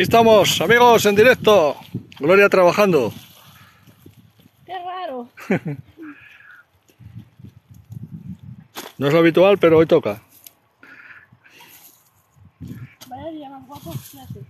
Aquí estamos, amigos, en directo. Gloria trabajando. ¡Qué raro! No es lo habitual, pero hoy toca. Vaya día más guapo que hace.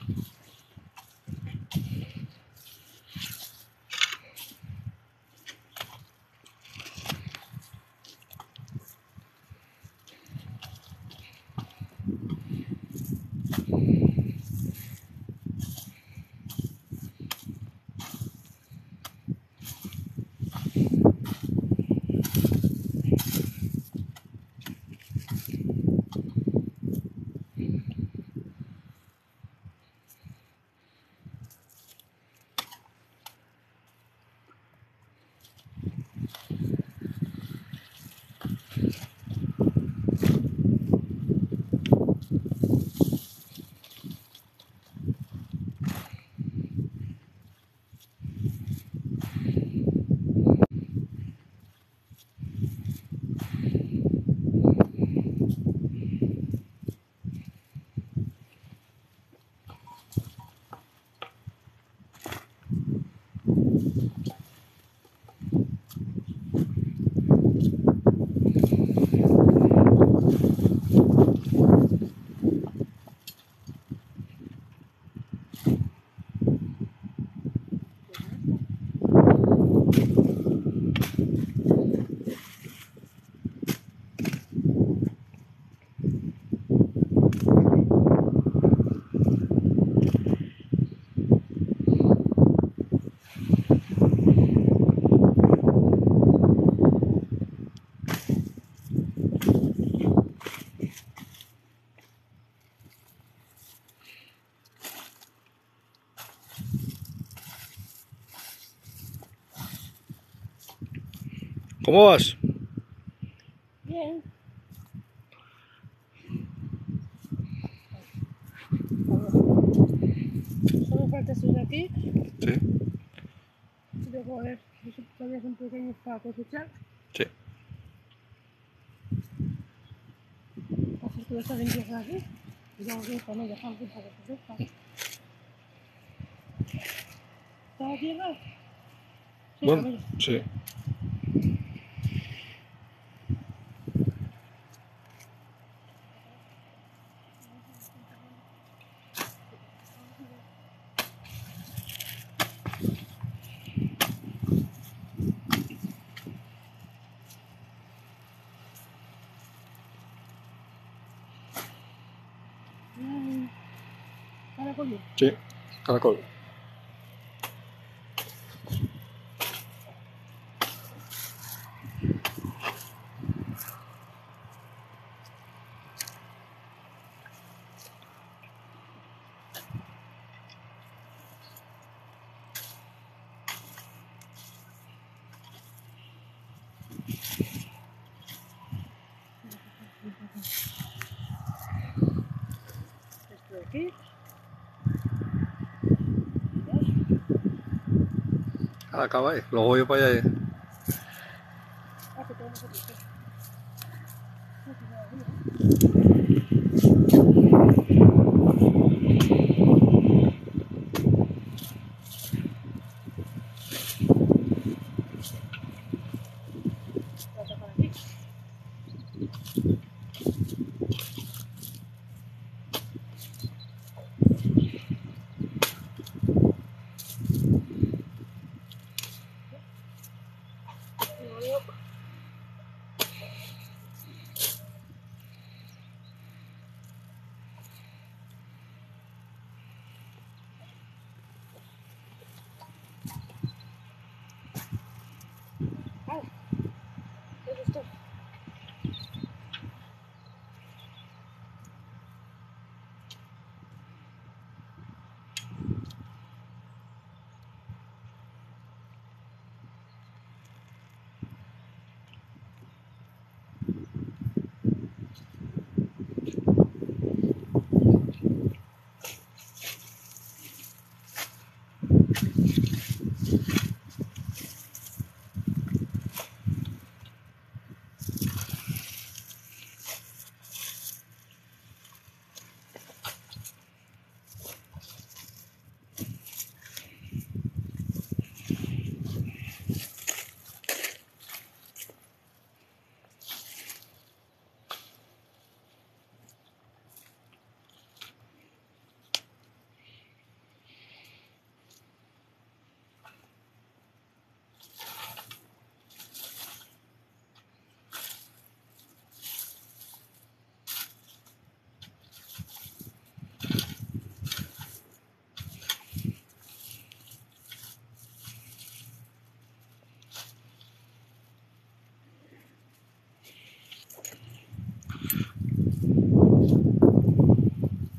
¿Cómo vas? Bien. Solo falta subir aquí. Sí. Y luego a ver, todavía son pequeños para cosechar. Sí. Hacer toda esta limpieza aquí. Y luego aquí también dejar aquí para que crezca. ¿Está la tierra? Sí, Bueno, Camilo. sí. Caracol. Sí. Caracol. Esto de aquí. Ahora acaba ahí. Luego voy para allá. Ah, que tenemos aquí. Voy a sacar aquí.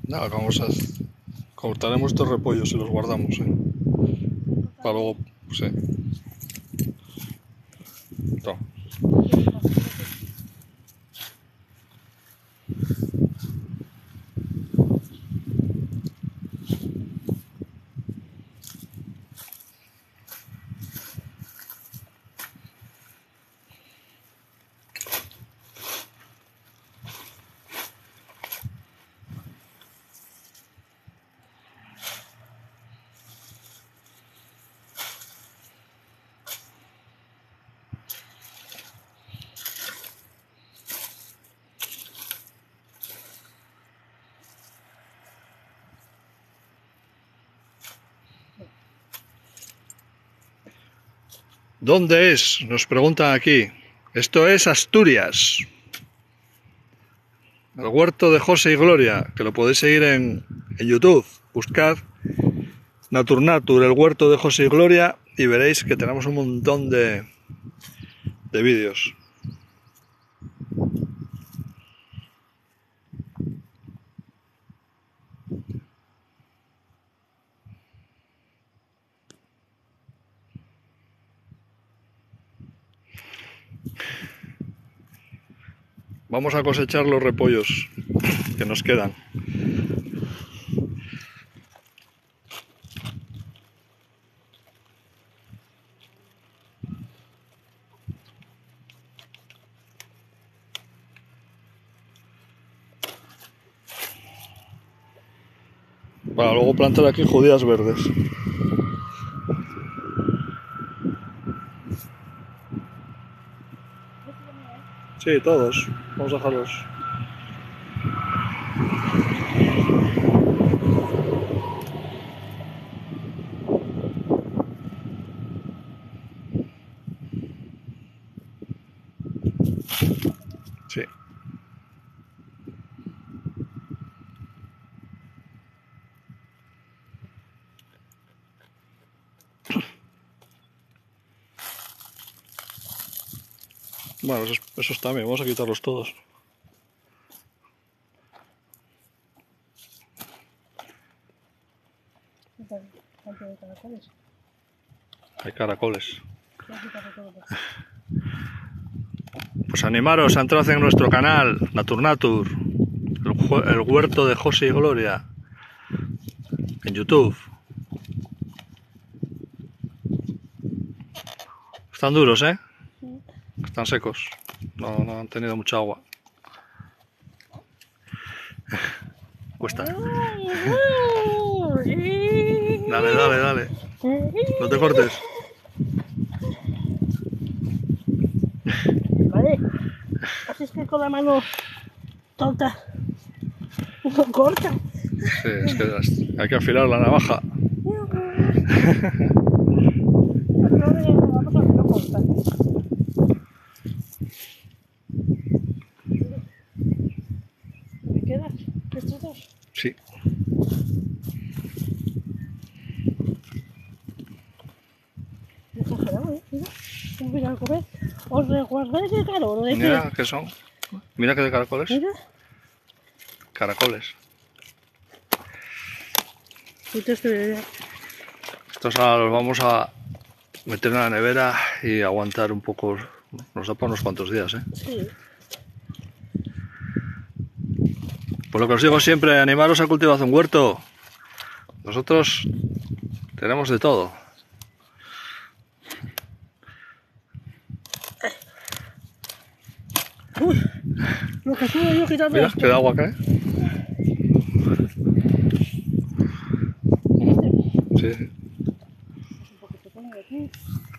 Nada, vamos a cortaremos estos repollos y los guardamos, para luego, sí. No. ¿Dónde es? Nos preguntan aquí. Esto es Asturias. El huerto de José y Gloria, que lo podéis seguir en YouTube. Buscad Naturnatur, el huerto de José y Gloria, y veréis que tenemos un montón de vídeos. Vamos a cosechar los repollos que nos quedan. Para luego plantar aquí judías verdes. Sí, todos. Vamos a dejarlos. Sí. Bueno, esos también. Vamos a quitarlos todos. Tanto de caracoles. Hay caracoles. Voy a quitarlo todo. Pues animaros a entrar en nuestro canal Naturnatur, el huerto de José y Gloria, en YouTube. Están duros, ¿eh? Sí. Están secos. No han tenido mucha agua. Cuesta. Dale, dale, dale. No te cortes. Vale. Así es que con la mano tonta no corta. Sí, es que hay que afilar la navaja. Vamos a hacerlo corta. ¿Me quedas? ¿Estos dos? Sí. Exagerado, ¿eh? Mira, mira a comer. Os resguardáis de calor, ¿de qué? Mira qué son. Mira qué de caracoles. Mira. Caracoles. Estos ahora los vamos a meter en la nevera y aguantar un poco. Nos da para unos cuantos días, ¿eh? Sí. Por lo que os digo siempre, animaros a cultivar un huerto. Nosotros tenemos de todo. Uy, lo que subo yo quitando Mira, esto. qué agua cae. Sí. Un poquito pongo aquí.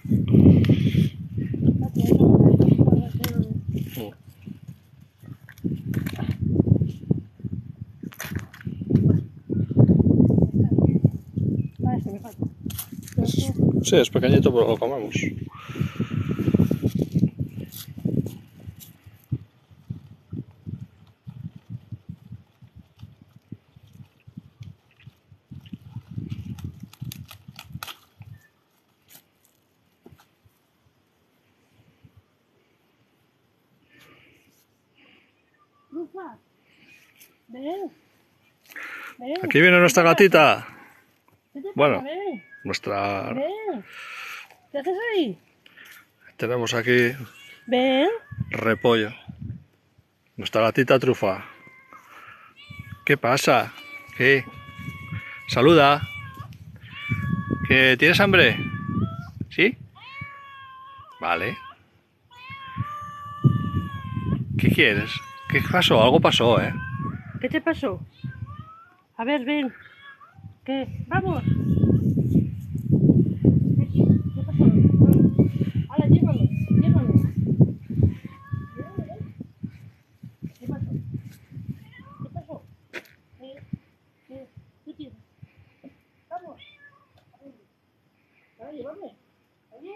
Ah, este me falta. Sí, es pequeñito, pero lo comemos. Rufa, ven. Ven. Aquí viene nuestra gatita. ¿Qué te pasa? Bueno. Ven. Nuestra... Ven. ¿Qué haces ahí? Tenemos aquí Ven. repollo. Nuestra gatita trufa. ¿Qué pasa? ¿Qué? Saluda. ¿Que tienes hambre? ¿Sí? Vale. ¿Qué quieres? ¿Qué pasó? Algo pasó, ¿eh? ¿Qué te pasó? A ver, ven. ¿Qué? ¡Vamos! ¿Qué pasó? ¡Hala, llévalo! ¡Llévalo! Llévalo, ven. ¿Qué pasó? ¿Qué pasó? ¿Qué tienes? ¡Vamos! ¡Ahora, llévame! ¿Ahí?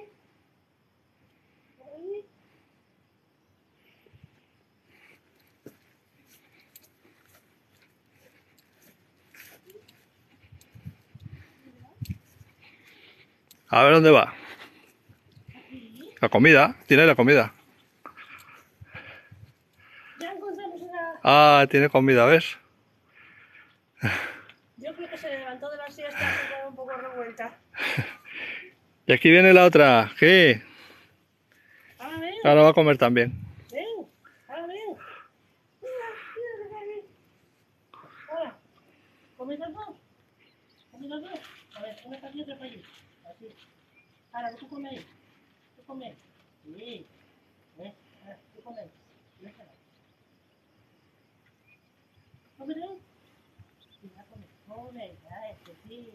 ¿Ahí? A ver dónde va. La comida. Tiene la comida. Ya encontramos una... Ah, tiene comida, ¿ves? Yo creo que se levantó de la siesta y quedó un poco revuelta. Y aquí viene la otra. ¿Qué? Ahora ven, Ahora va a comer también. ven, ahora ven. Mira, mira, mira, mira. Ahora, ¿comes los dos? ¿Comes los dos? A ver, una para aquí y otra para allí. Así. Ahora, tú come ahí. Tú come ahí. Sí. Ahora, tú come ahí. Déjala. ¿Come ahí? Sí, ya come. Come, ya, sí.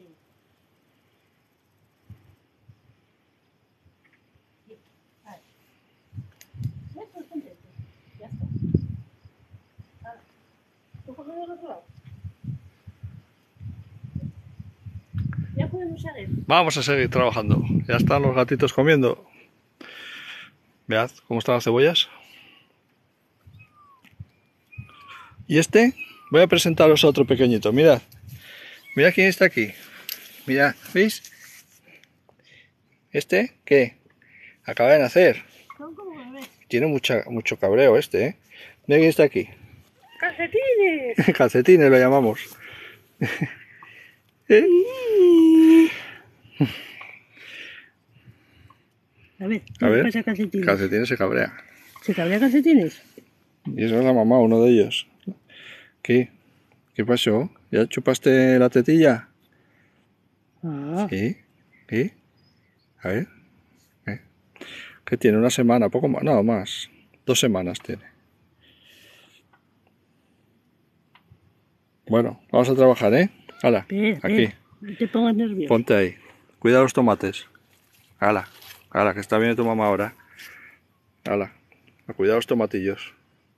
Sí. Ahí. Ya estoy contento. Ya está. Ahora, ¿tú comes del otro lado? Ya podemos salir. Vamos a seguir trabajando. Ya están los gatitos comiendo. Mirad cómo están las cebollas. Y este, voy a presentaros a otro pequeñito. Mirad. Mirad quién está aquí. Mirad, ¿veis? ¿Este qué? Acaba de nacer. Son como bebés. Tiene mucho cabreo este, ¿eh? Mira quién está aquí. ¡Calcetines! Calcetines lo llamamos. ¿Eh? A ver, A ver, ¿qué pasa calcetines? Calcetines se cabrea. ¿Se cabrea calcetines? Y esa es la mamá, uno de ellos. ¿Qué? ¿Qué pasó? ¿Ya chupaste la tetilla? Ah, Sí. ¿Sí? A ver. ¿Eh? ¿Qué tiene? Una semana, poco más, nada más. 2 semanas tiene. Bueno, vamos a trabajar, ¿eh? Hala, aquí. No te pongas nervioso. Ponte ahí. Cuida los tomates. Hala, hala, que está bien tu mamá ahora. Hala, a cuidar los tomatillos.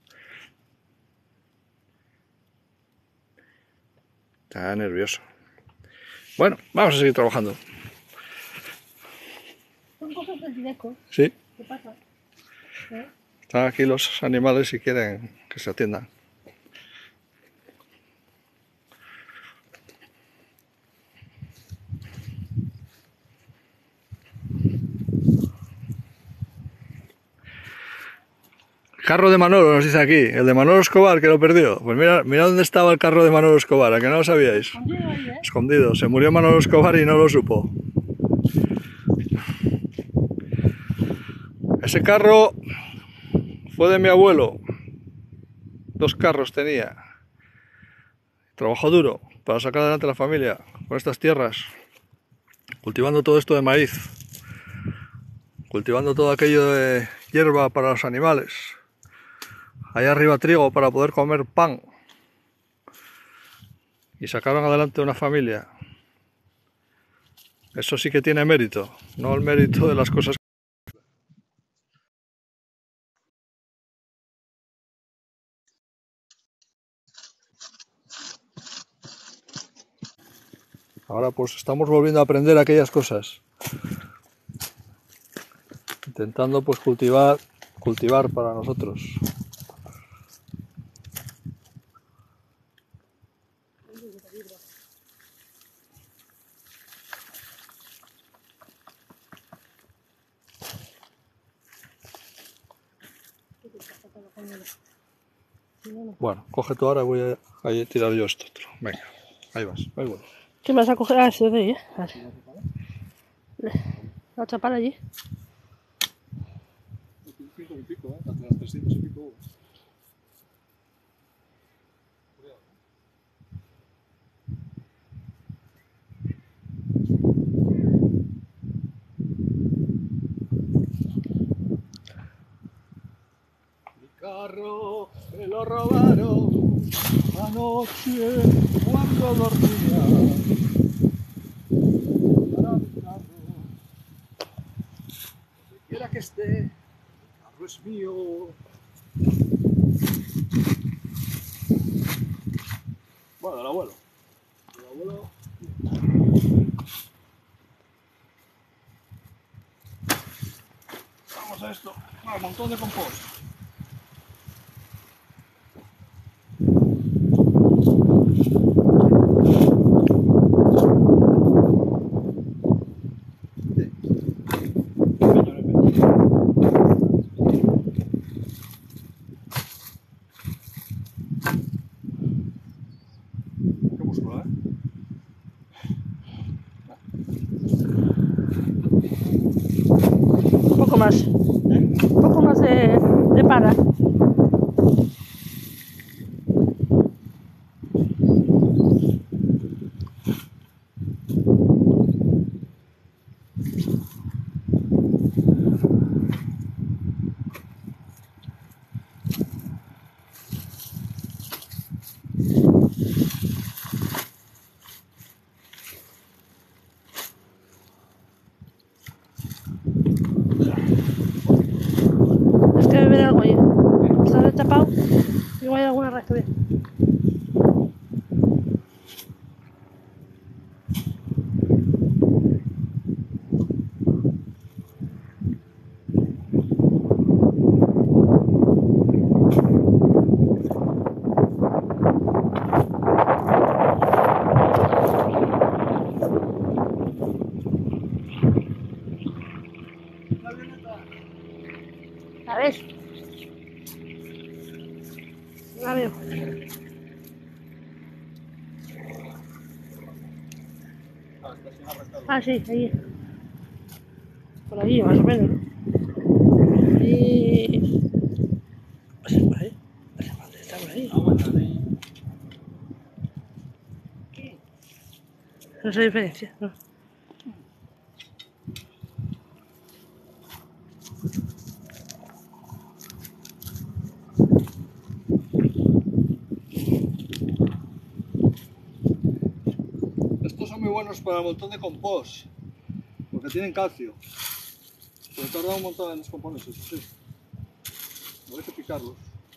Está nervioso. Bueno, vamos a seguir trabajando. Son cosas del directo. Sí, ¿Qué pasa? ¿Eh? están aquí los animales y quieren que se atiendan. Carro de Manolo, nos dice aquí. El de Manolo Escobar, que lo perdió. Pues mira, mira dónde estaba el carro de Manolo Escobar, a que no lo sabíais. Escondido ahí, ¿eh? Escondido. Se murió Manolo Escobar y no lo supo. Ese carro fue de mi abuelo. 2 carros tenía. Trabajó duro para sacar adelante a la familia con estas tierras. Cultivando todo esto de maíz. Cultivando todo aquello de hierba para los animales. Allá arriba trigo para poder comer pan. Y sacaron adelante una familia. Eso sí que tiene mérito, no el mérito de las cosas. Ahora pues estamos volviendo a aprender aquellas cosas. Intentando pues cultivar para nosotros. Bueno, coge tú ahora y voy a tirar yo esto otro. Venga. Ahí vas, ahí vas. ¿Qué me vas a coger? Ah, sí, de ahí, Vale. La chapar allí. Pico y pico, hasta las 300 y pico. Mi carro me lo robaron anoche cuando dormía. Para mi carro, donde quiera que esté, el carro es mío. Bueno, del abuelo. Del abuelo. Vamos a esto. Va, un montón de compost. Qué músculo, ¿eh? Un poco más. Un poco más de para. Es que debe haber algo ahí. Está destapado. Igual hay alguna raíz. A ver. La veo. Ah, sí, ahí. Por ahí, más o menos, ¿no? Ahí. Pues por ahí. Está por ahí. No se diferencia, ¿no? Estos son muy buenos para un montón de compost, porque tienen calcio. Pero tarda un montón en descomponerse, eso sí. No hay que picarlos.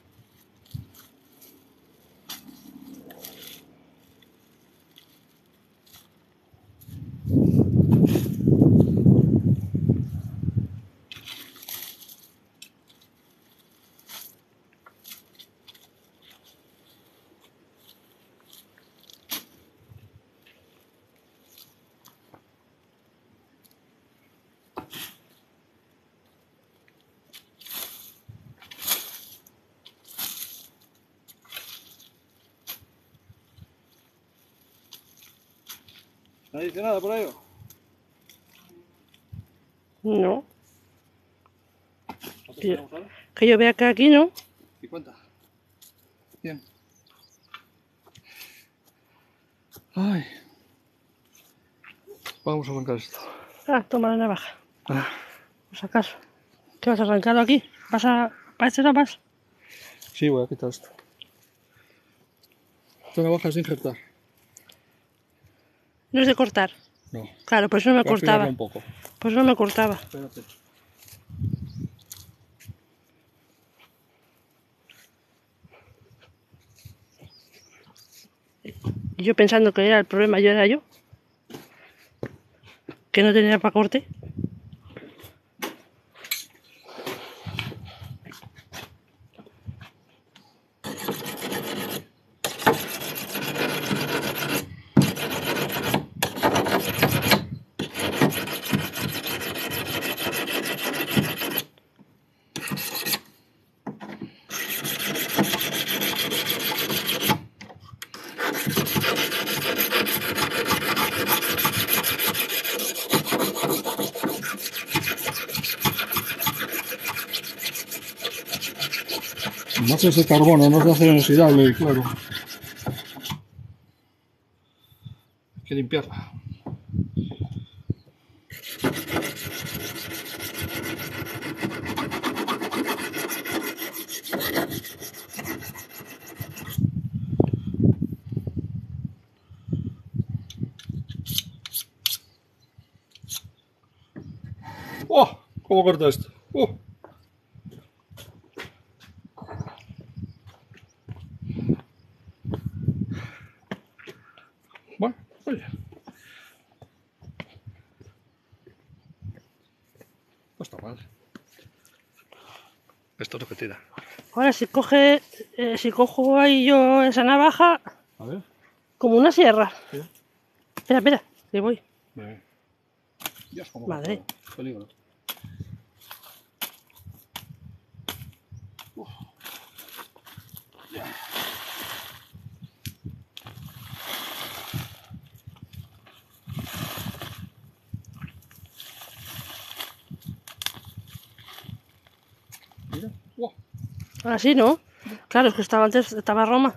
¿Nadie dice nada por ahí? No. ¿Cuántos tenemos ahora? Que yo vea que aquí, ¿no? 50. 100. Ay. Vamos a arrancar esto. Ah, toma la navaja. Ah. Por si acaso. ¿Qué vas a arrancarlo aquí? ¿Vas a... ¿Para este no vas? Sí, voy a quitar esto. Esta navaja es de injertar. No es de cortar. No. Claro, por eso no me Voy a afilarla cortaba. un poco. Por eso no me cortaba. Espérate. Y yo pensando que era el problema, yo era yo. Que no tenía para corte. Más ese carbono, no es de acero inoxidable, claro. Hay que limpiarla. ¡Oh! ¿Cómo corta esto? Bueno, oye. No está mal. Esto es lo que tira. Ahora si cojo ahí yo esa navaja, A ver. como una sierra. Sí. Espera, que voy. Dios, cómo Madre. corta. Peligro. Mira. Ahora sí, ¿no? Claro, es que estaba Roma.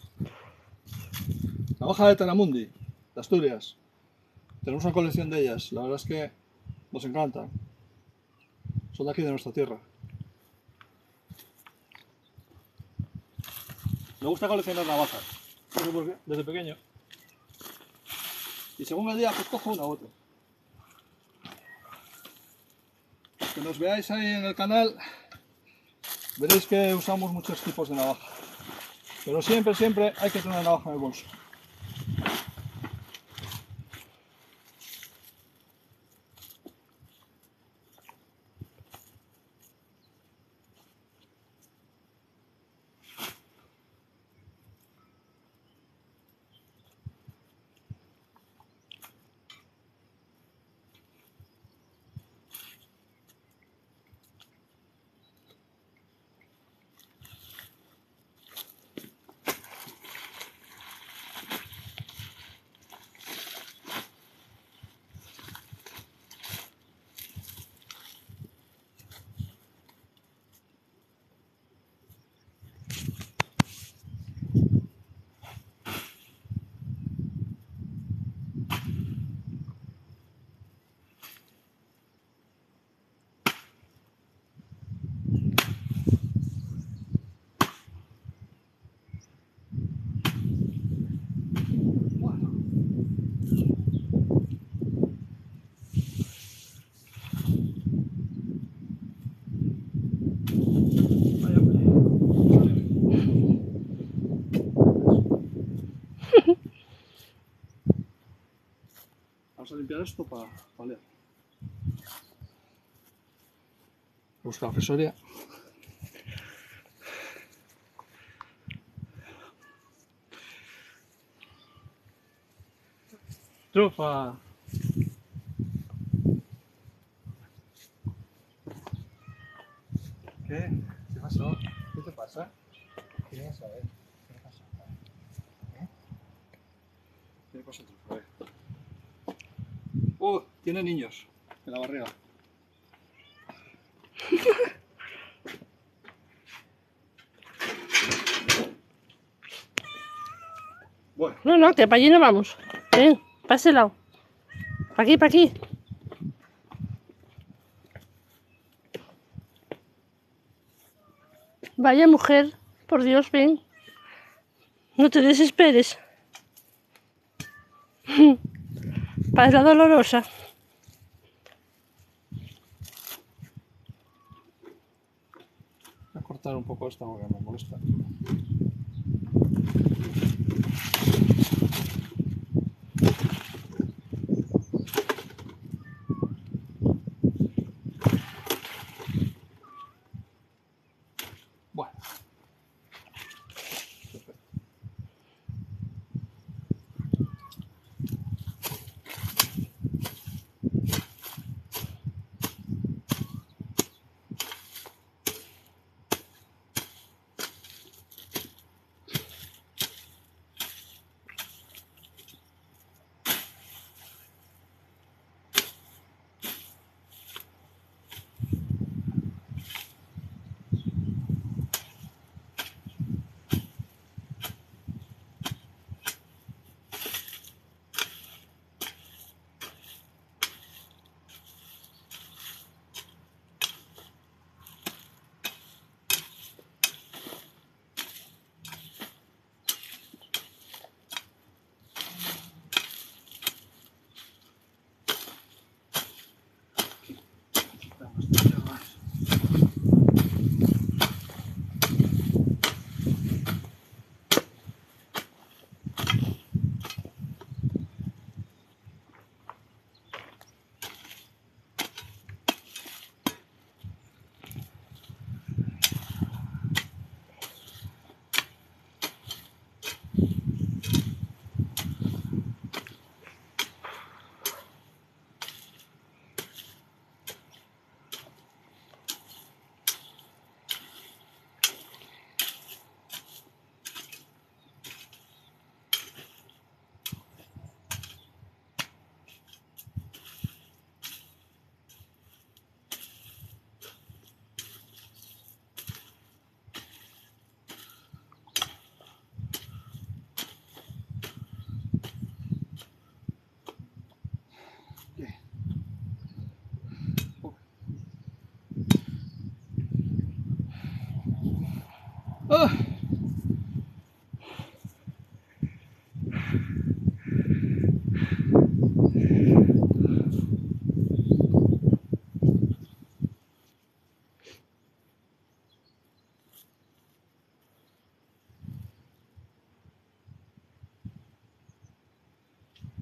Navaja de Taramundi, de Asturias. Tenemos una colección de ellas. La verdad es que nos encantan. Son de aquí, de nuestra tierra. Me gusta coleccionar navajas. No sé por qué, desde pequeño. Y según el día, pues cojo una u otra. Que nos veáis ahí en el canal, veréis que usamos muchos tipos de navaja. Pero siempre hay que tener una navaja en el bolso. Vamos a limpiar esto para leer. Busca la fesoria. Trufa. ¿Qué? ¿Qué pasó? ¿Qué te pasa? ¿Qué vas a ver? ¿Qué le pasa? ¿Qué le pasa a Trufa? Tiene niños en la barriga. Bueno. No, que para allí no vamos. Ven, para ese lado. Para aquí. Vaya mujer, por Dios, ven. No te desesperes. Para la dolorosa. Voy a cortar un poco esta porque me molesta. Bueno. Perfecto.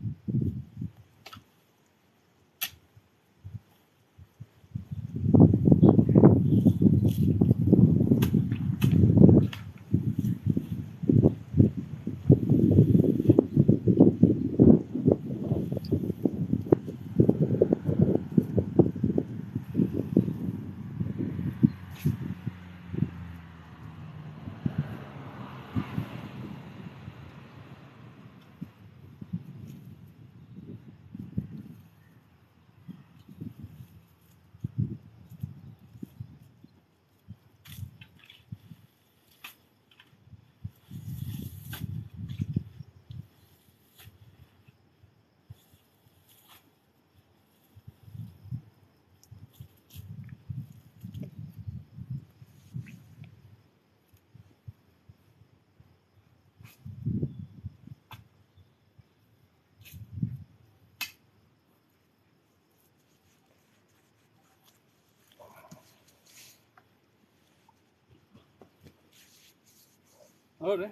Ahora,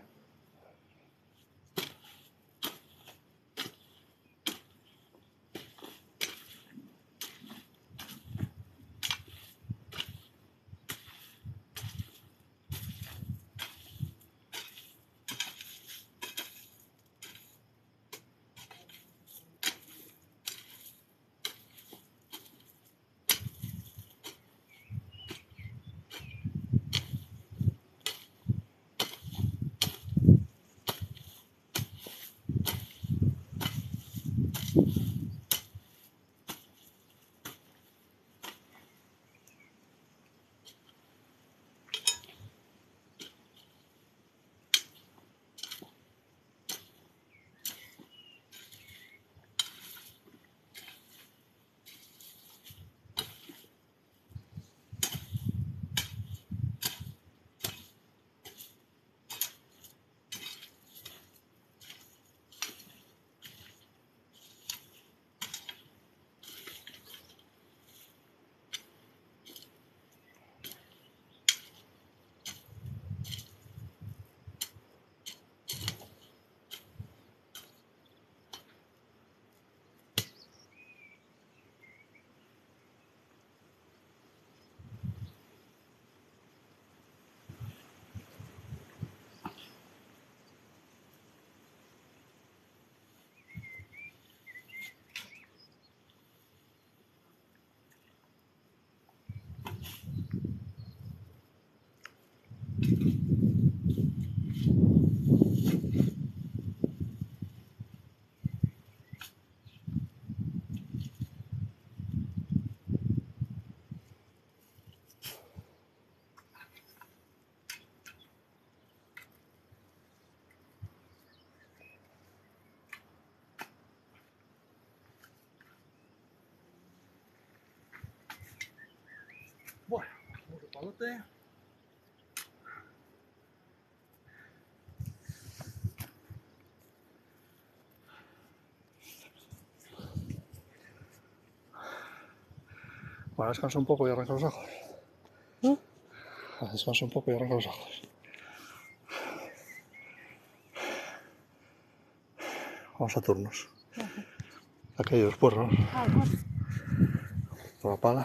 bueno, otro palote. Bueno, descansa un poco y arranca los ojos. Descansa un poco y arranca los ojos. Vamos a turnos. Aquellos puerros. Por la pala.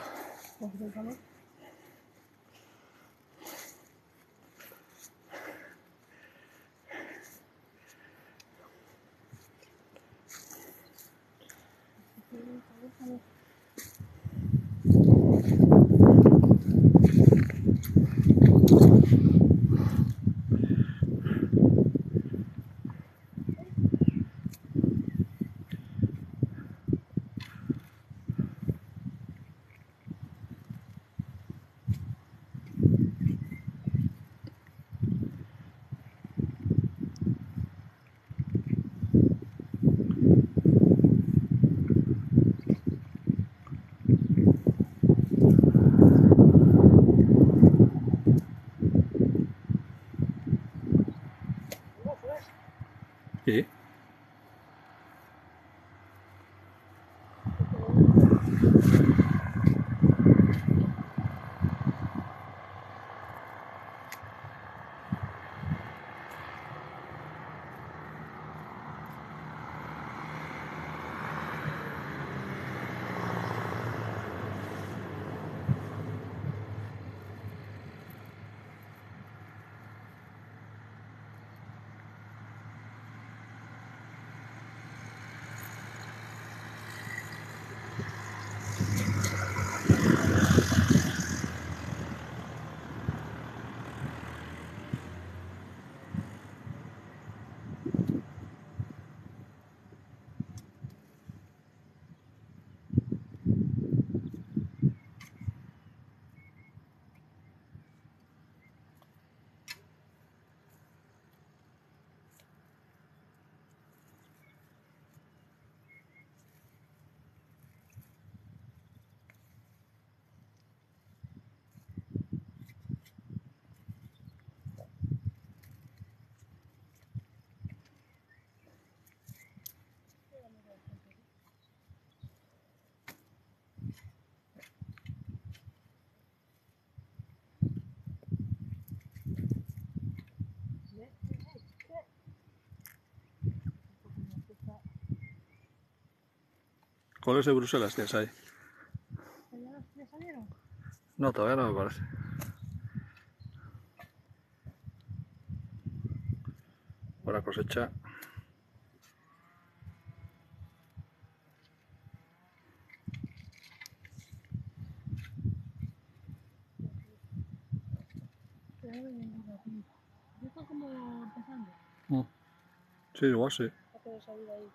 ¿Cuáles de Bruselas tienes ahí? ¿Ya salieron? No, todavía no me parece. Buena cosecha. Yo estoy como empezando. Sí, igual sí. A poder salir ahí.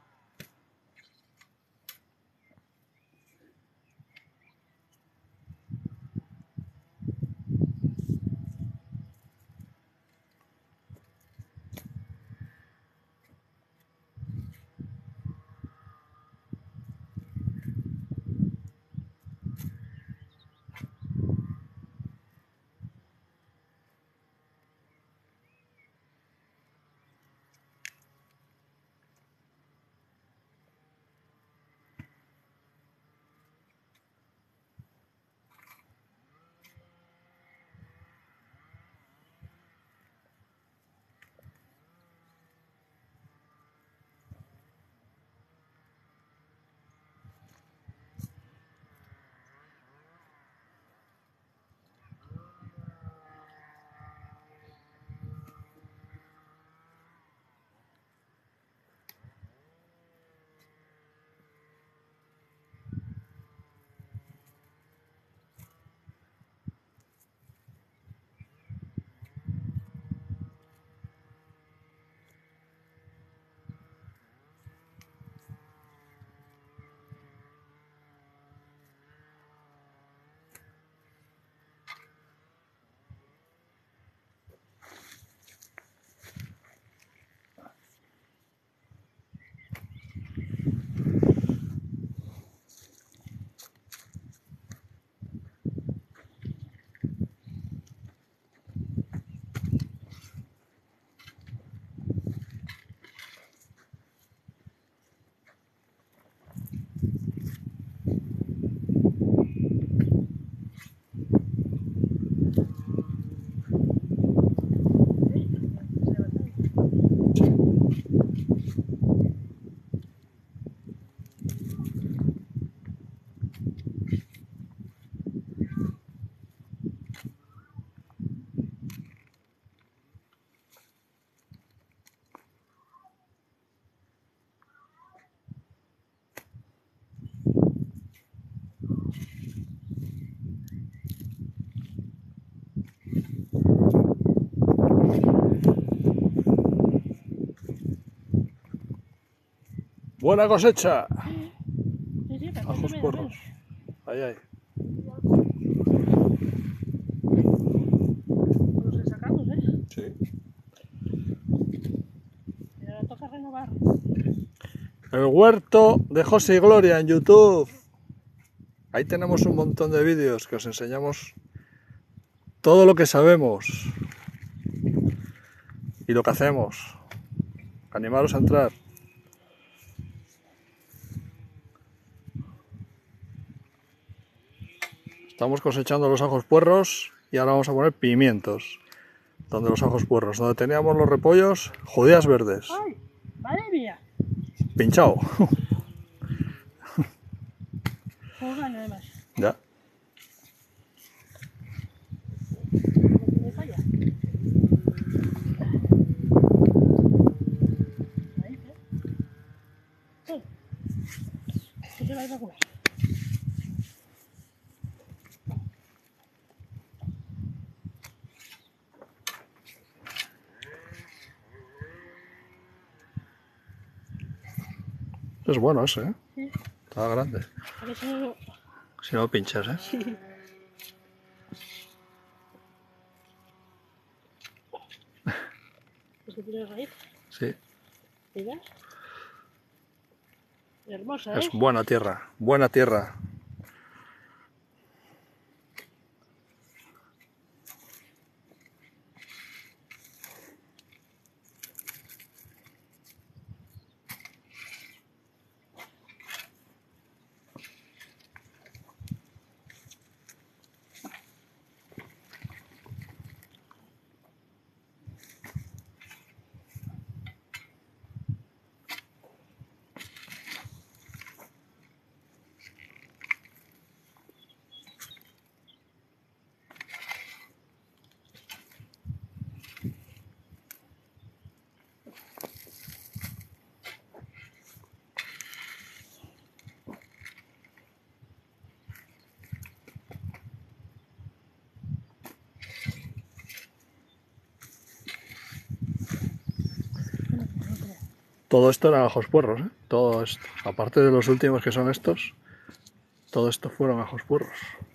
Buena cosecha. Sí, Ajos bastante porros. Ahí, ahí. Los sacamos, Sí. Y ahora toca renovar. El huerto de José y Gloria en YouTube. Ahí tenemos un montón de vídeos que os enseñamos todo lo que sabemos y lo que hacemos. Animaros a entrar. Estamos cosechando los ajos puerros y ahora vamos a poner pimientos. Donde los ajos puerros, donde teníamos los repollos, judías verdes. ¡Ay! ¡Madre mía! Pinchado. Con ganas, además. Ya. No me falla. Ahí, Sí. ¿Qué te vais a comer? Es bueno ese, ¿eh? Sí. Está grande. A ver si no... Si no lo pinchas, ¿eh? Sí. Es que tiene raíz. Sí. Mira. Hermosa, Es buena tierra. Buena tierra. Todo esto eran ajos puerros, ¿eh? Todo esto. Aparte de los últimos que son estos, todo esto fueron ajos puerros.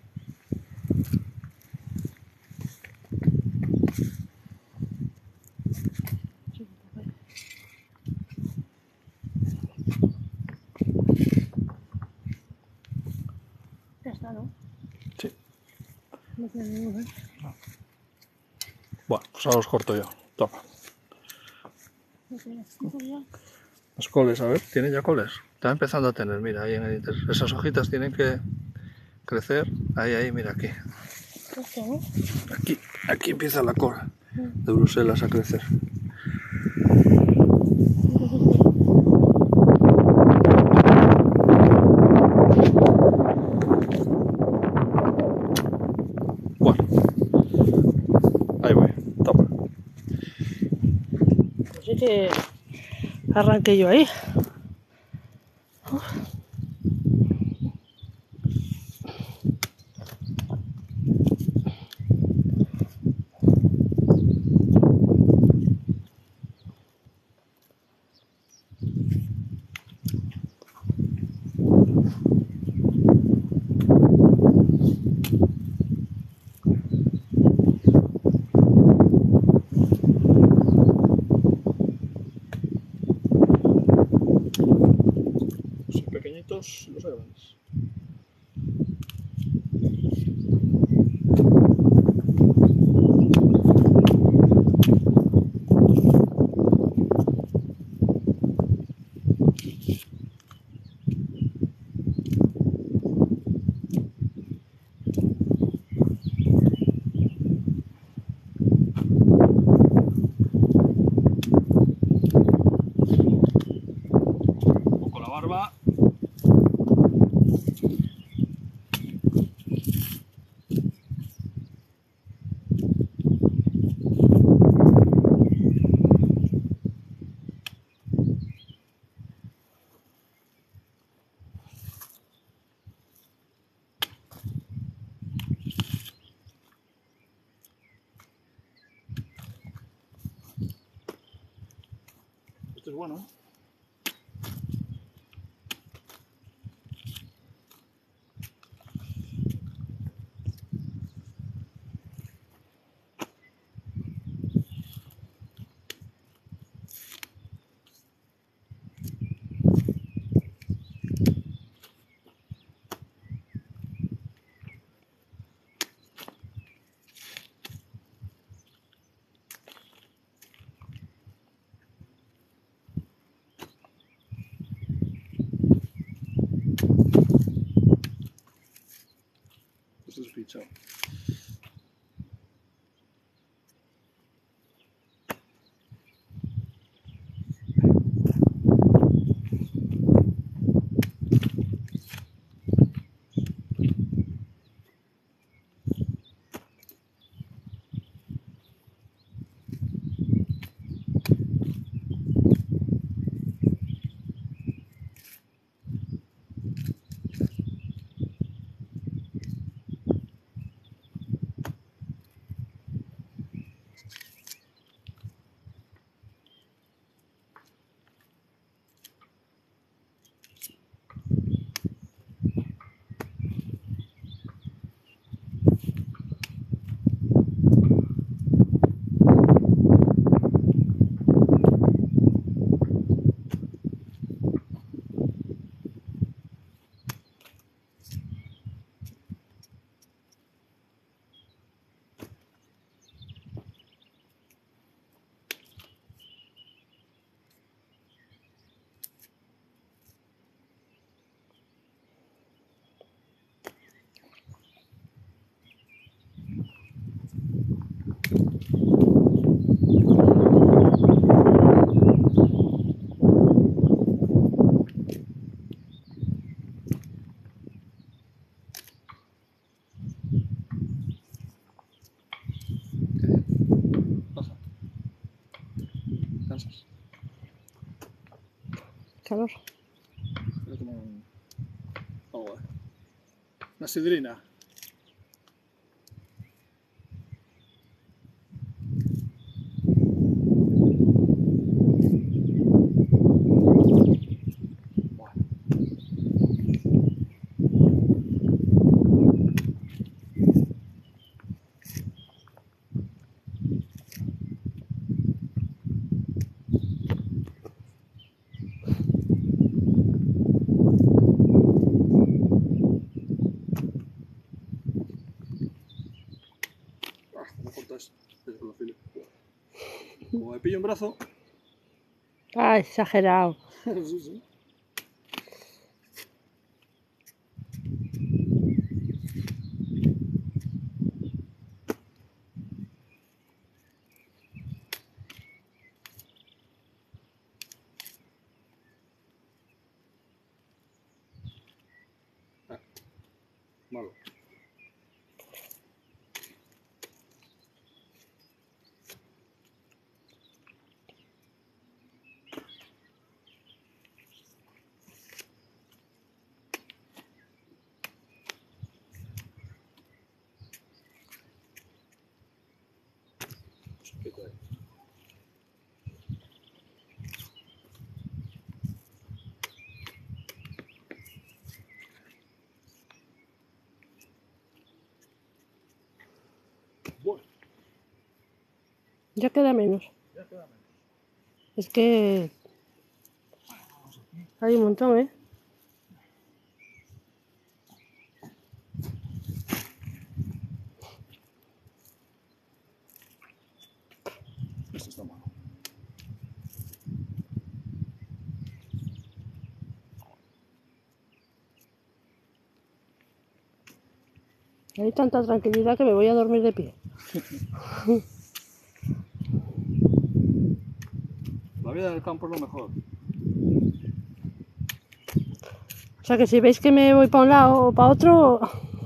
Ya está, ¿no? Sí. No tiene ninguno, ¿eh? Bueno, pues ahora los corto yo. Toma. No tiene. ¿Cinco ya? Los coles, a ver, ¿tienen ya coles? Está empezando a tener, mira, ahí en el interior. Esas hojitas tienen que crecer. Ahí, mira, aquí. Esto, ¿no? Aquí empieza la cola de Bruselas a crecer. Bueno, ahí voy, toma. Pues sí que arranqué yo ahí. Son pequeñitos, los grandes. Un poco la barba. Esto es bueno. Esto es fichado. Pasa. ¿Cansas? Calor. Voy a tomar agua. Una sidrina. me pillo un brazo. Ah, exagerado. Sí, sí. Ah, malo. Bueno, Ya queda menos. ya queda menos. Es que hay un montón, ¿eh? Este está malo. Hay tanta tranquilidad que me voy a dormir de pie. La vida del campo es lo mejor. O sea que si veis que me voy para un lado o para otro,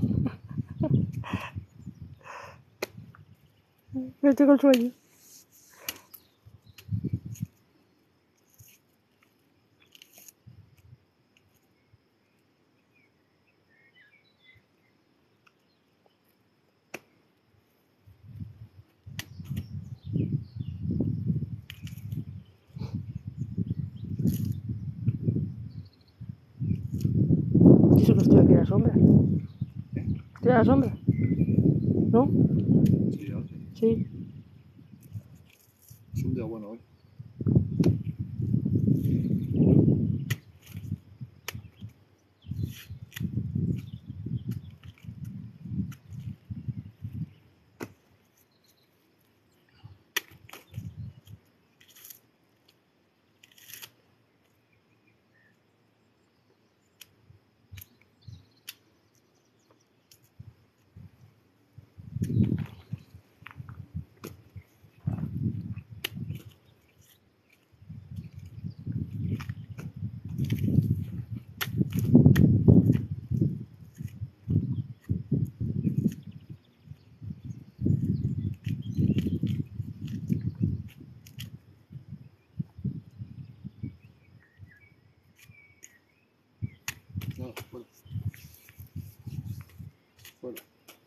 me tengo el sueño. Y eso que estoy aquí a la sombra. Estoy a la sombra. ¿No? Sí, ahora Sí. es un día bueno hoy. Nada, fuera. Fuera.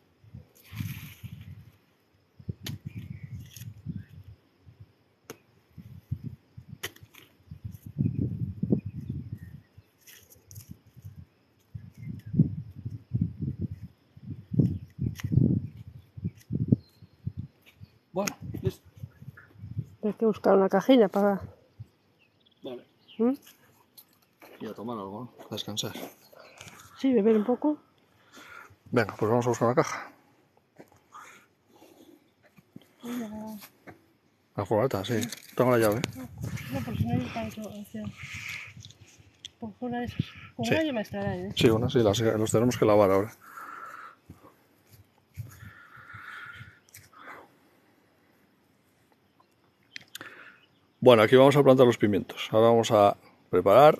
Bueno, listo. Hay que buscar una cajilla para... Vale. ¿Mm? Y a tomar algo, ¿no? A descansar. Sí, beber un poco. Venga, pues vamos a buscar una caja. La furgoneta, sí. Tengo la llave. No, por si no hay tanto. O sea, con una de esas. Con Sí. una ya me estará, ¿eh? Sí, una sí, los tenemos que lavar ahora. Bueno, aquí vamos a plantar los pimientos. Ahora vamos a preparar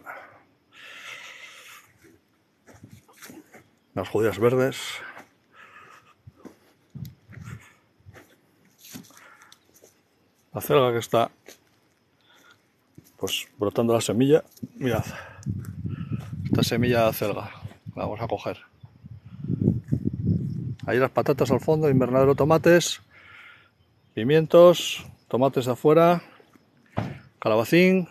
las judías verdes. La acelga que está pues brotando la semilla. Mirad, esta semilla de acelga la vamos a coger. Ahí las patatas al fondo, invernadero tomates, pimientos, tomates de afuera, calabacín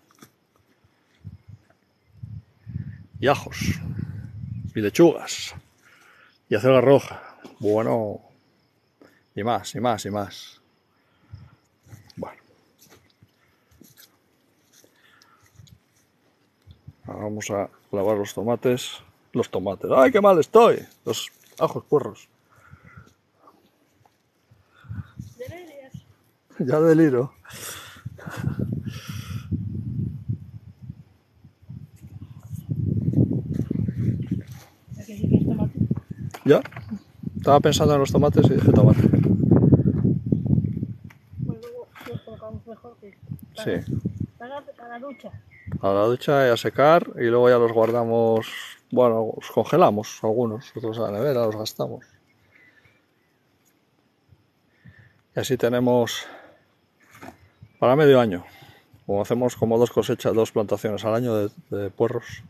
y ajos y lechugas y acelga roja. Bueno, y más, y más, y más. Bueno, ahora vamos a lavar los tomates. Los tomates. ¡Ay, qué mal estoy! Los ajos puerros. Ya deliro. Es que sí que es tomate. ¿Ya? Estaba pensando en los tomates y dije tomate. Pues luego los colocamos mejor que Sí. para la ducha. A la ducha y a secar y luego ya los guardamos, bueno, los congelamos algunos, otros a la nevera, los gastamos. Y así tenemos para medio año. O hacemos como 2 cosechas, 2 plantaciones al año de puerros.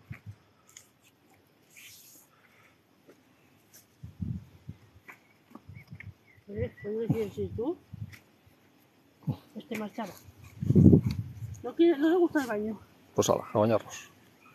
Puedes decir tú. Este marchaba. No le gusta el baño. Pues ala, a bañarlos.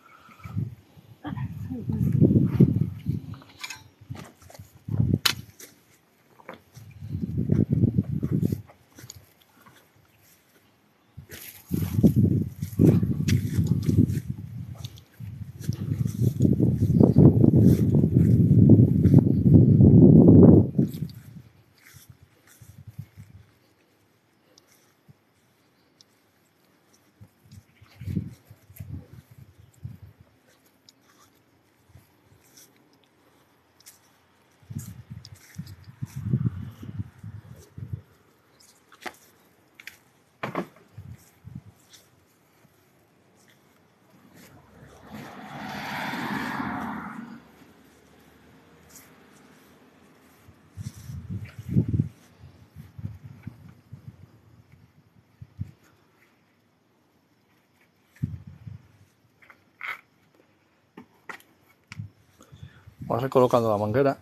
Vamos a ir colocando la manguera.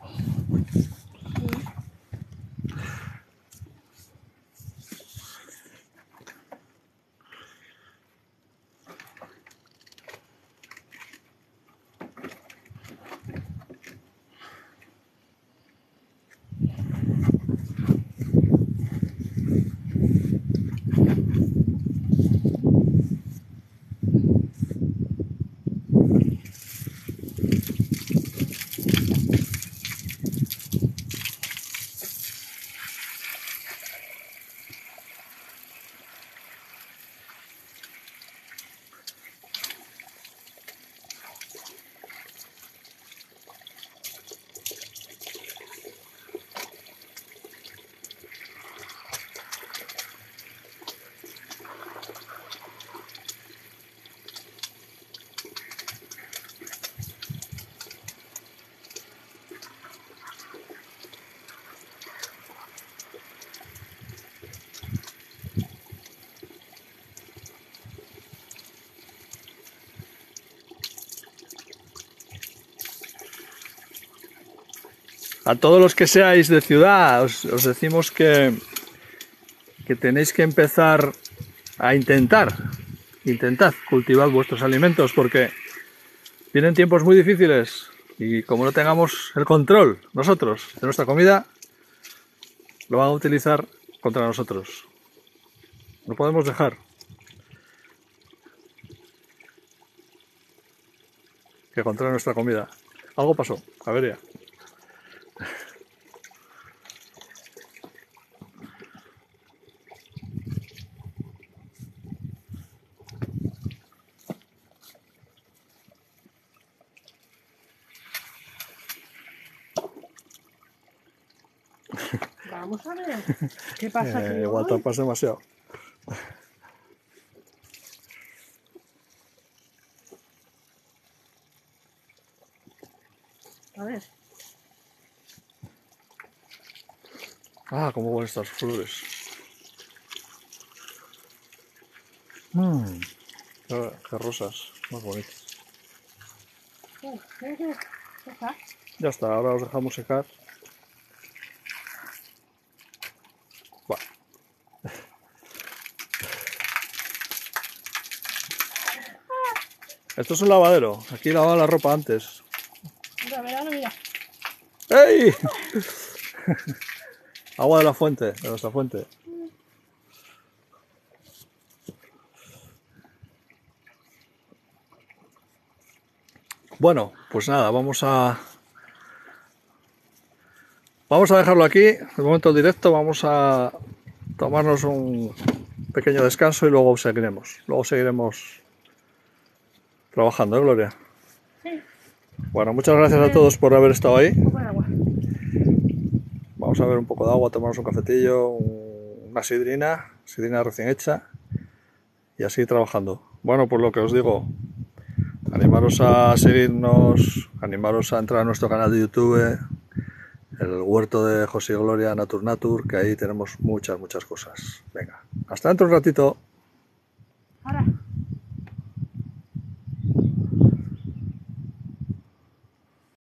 A todos los que seáis de ciudad, os decimos que tenéis que empezar a intentad cultivar vuestros alimentos porque vienen tiempos muy difíciles y como no tengamos el control nosotros de nuestra comida, lo van a utilizar contra nosotros. No podemos dejar que controle nuestra comida. Algo pasó, a ver ya. Vamos a ver. ¿Qué pasa aquí Igual hoy? tapas demasiado. A ver. Ah, cómo van estas flores. Qué rosas más bonitas. ¿Qué está? Ya está, ahora los dejamos secar. Bueno. Esto es un lavadero. Aquí lavaba la ropa antes. Mira, verano, mira. ¡Ey! Agua de la fuente, de nuestra fuente. Bueno, pues nada, vamos a dejarlo aquí. De momento el directo, vamos a tomarnos pequeño descanso y luego seguiremos. Luego seguiremos trabajando, ¿eh, Gloria? Sí. Bueno, muchas gracias a todos por haber estado ahí. Un poco de agua. Vamos a ver un poco de agua, tomarnos un cafetillo, una sidrina recién hecha y así trabajando. Bueno, pues lo que os digo, animaros a seguirnos, animaros a entrar a nuestro canal de YouTube, el huerto de José y Gloria Natur, que ahí tenemos muchas cosas. Venga, hasta dentro un ratito.